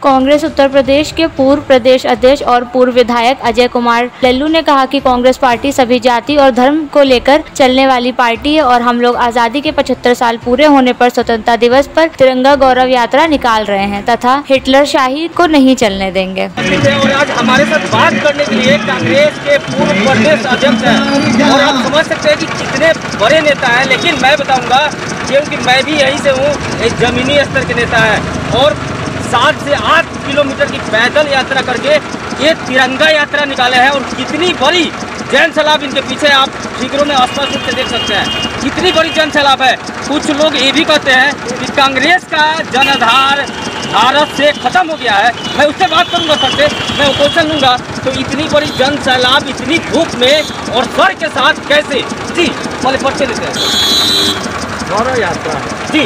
कांग्रेस उत्तर प्रदेश के पूर्व प्रदेश अध्यक्ष और पूर्व विधायक अजय कुमार लल्लू ने कहा कि कांग्रेस पार्टी सभी जाति और धर्म को लेकर चलने वाली पार्टी है और हम लोग आजादी के 75 साल पूरे होने पर स्वतंत्रता दिवस पर तिरंगा गौरव यात्रा निकाल रहे हैं तथा हिटलर शाही को नहीं चलने देंगे। और आज हमारे साथ बात करने के लिए कांग्रेस के पूर्व प्रदेश अध्यक्ष हैं और आप समझ सकते हैं कि कितने बड़े नेता हैं, लेकिन मैं बताऊंगा क्योंकि मैं भी यहीं से हूँ, एक जमीनी स्तर के नेता है और 7 से 8 किलोमीटर की पैदल यात्रा करके ये तिरंगा यात्रा निकाले हैं और कितनी बड़ी जन सैलाब इनके पीछे आप फिगरों में स्पष्ट रूप से देख सकते हैं, कितनी बड़ी जन सैलाब है। कुछ लोग ये भी कहते हैं कि कांग्रेस का जनाधार भारत से खत्म हो गया है। मैं उससे बात करूंगा सर से, मैं क्वेश्चन लूंगा। तो इतनी बड़ी जन सैलाब इतनी धूप में और सर के साथ कैसे जी वाले पर्चे लेते हैं। गौरव यात्रा जी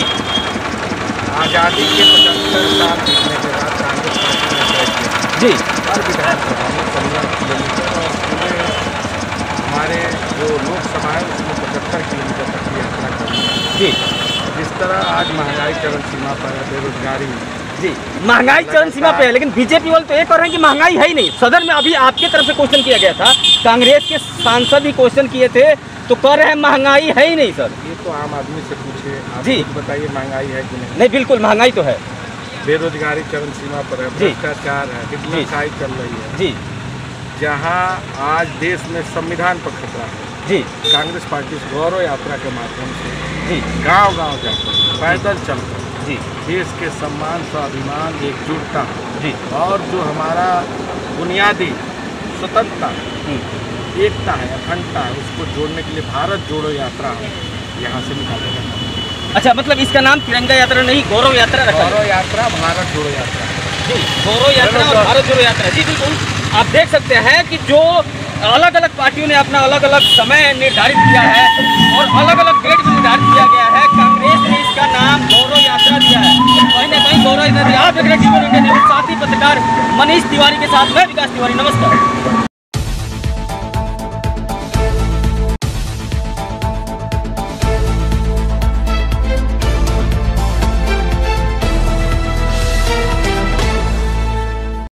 आज़ादी के 75 साल बीतने के बाद कांग्रेस पार्टी ने जी हर विधानसभा में 15 किलोमीटर और पूरे हमारे जो लोकसभा है उसमें 75 किलोमीटर तक की यात्रा करनी है। जी जिस तरह आज महंगाई चरम सीमा पर है, बेरोजगारी जी महंगाई चरम सीमा पे है, लेकिन बीजेपी वाले तो ये कह रहे हैं कि महंगाई है ही नहीं। सदन में अभी आपके तरफ से क्वेश्चन किया गया था, कांग्रेस के सांसद भी क्वेश्चन किए थे तो कह रहे हैं महंगाई है ही नहीं सर। ये तो आम आदमी से पूछे, आप जी बताइए महंगाई है कि नहीं? नहीं, बिल्कुल महंगाई तो है। बेरोजगारी चरम सीमा पर है, भ्रष्टाचार है, हिटलर शाही चल रही है जी। जहाँ आज देश में संविधान पर खतरा है जी, कांग्रेस पार्टी इस गौरव यात्रा के माध्यम से जी गांव-गांव जाकर पैदल चलकर जी देश के सम्मान, स्वाभिमान, एकजुटता जी और जो हमारा बुनियादी स्वतंत्रता, एकता है, अखंडता है, उसको जोड़ने के लिए भारत जोड़ो यात्रा यहाँ से निकालेगा। अच्छा, मतलब इसका नाम तिरंगा यात्रा नहीं गौरव यात्रा रखा है। गौरव यात्रा भारत जोड़ो यात्रा जी, गौरव यात्रा और भारत जोड़ो यात्रा। जी बिल्कुल, आप देख सकते हैं कि जो अलग अलग पार्टियों ने अपना अलग अलग समय निर्धारित किया है और अलग अलग डेट भी निर्धारित किया गया है। कांग्रेस ने इसका नाम गौरव यात्रा दिया है, कहीं ना कहीं गौरव यात्रा। आप देख रहे हैं साथी पत्रकार मनीष तिवारी के साथ मैं विकास तिवारी, नमस्कार।